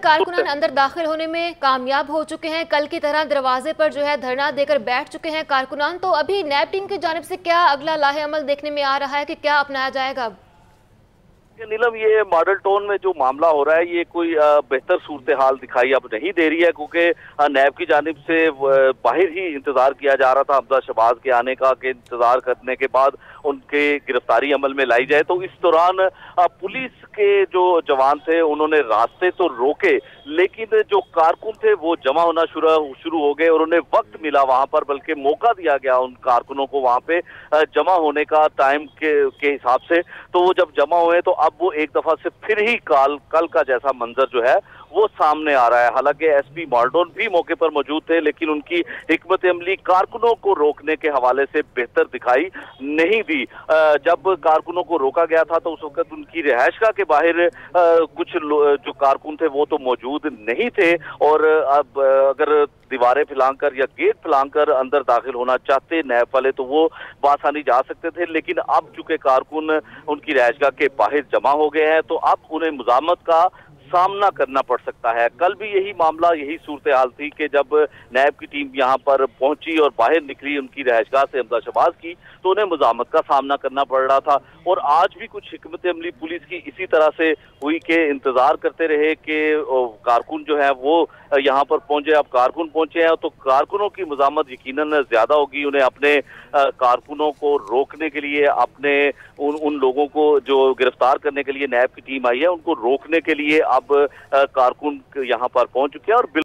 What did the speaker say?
कारकुनान अंदर दाखिल होने में कामयाब हो चुके हैं। कल की तरह दरवाजे पर जो है धरना देकर बैठ चुके हैं कारकुनान। तो अभी नैब टीम की जानिब से क्या अगला लाहे अमल देखने में आ रहा है कि क्या अपनाया जाएगा अब? नीलम, ये मॉडल टाउन में जो मामला हो रहा है ये कोई बेहतर सूरत हाल दिखाई अब नहीं दे रही है, क्योंकि नैब की जानिब से बाहर ही इंतजार किया जा रहा था हमजा शहबाज के आने का, कि इंतजार करने के बाद उनके गिरफ्तारी अमल में लाई जाए। तो इस दौरान पुलिस के जो जवान थे उन्होंने रास्ते तो रोके, लेकिन जो कारकुन थे वो जमा होना शुरू हो गए और उन्हें वक्त मिला वहां पर, बल्कि मौका दिया गया उन कारकुनों को वहां पे जमा होने का टाइम के हिसाब से। तो वो जब जमा हुए तो अब वो एक दफा से फिर ही कल का जैसा मंजर जो है वो सामने आ रहा है। हालांकि एसपी माल्डोन भी मौके पर मौजूद थे, लेकिन उनकी हिकमत अमली कारकुनों को रोकने के हवाले से बेहतर दिखाई नहीं दी। जब कारकुनों को रोका गया था तो उस वक्त उनकी रिहायशगाह के बाहर कुछ जो कारकुन थे वो तो मौजूद नहीं थे, और अब अगर दीवारें फैलाकर या गेट फैलाकर अंदर दाखिल होना चाहते नैब वाले तो वो बासानी जा सकते थे। लेकिन अब चूंकि कारकुन उनकी रिहायशगाह के बाहर जमा हो गए हैं तो अब उन्हें मुज़ाहमत का सामना करना पड़ सकता है। कल भी यही मामला, यही सूरत हाल थी कि जब नैब की टीम यहाँ पर पहुंची और बाहर निकली उनकी रिहायशगाह से हमजा शहबाज की, तो उन्हें मुज़ाहमत का सामना करना पड़ रहा था। और आज भी कुछ हिकमत अमली पुलिस की इसी तरह से हुई कि इंतजार करते रहे कि कारकुन जो है वो यहाँ पर पहुंचे। अब कारकुन पहुंचे हैं तो कारकुनों की मुज़ाहमत यकीनन ज्यादा होगी। उन्हें अपने कारकुनों को रोकने के लिए, अपने उन लोगों को जो गिरफ्तार करने के लिए नैब की टीम आई है उनको रोकने के लिए अब कारकुन यहाँ पर पहुंच चुके हैं। और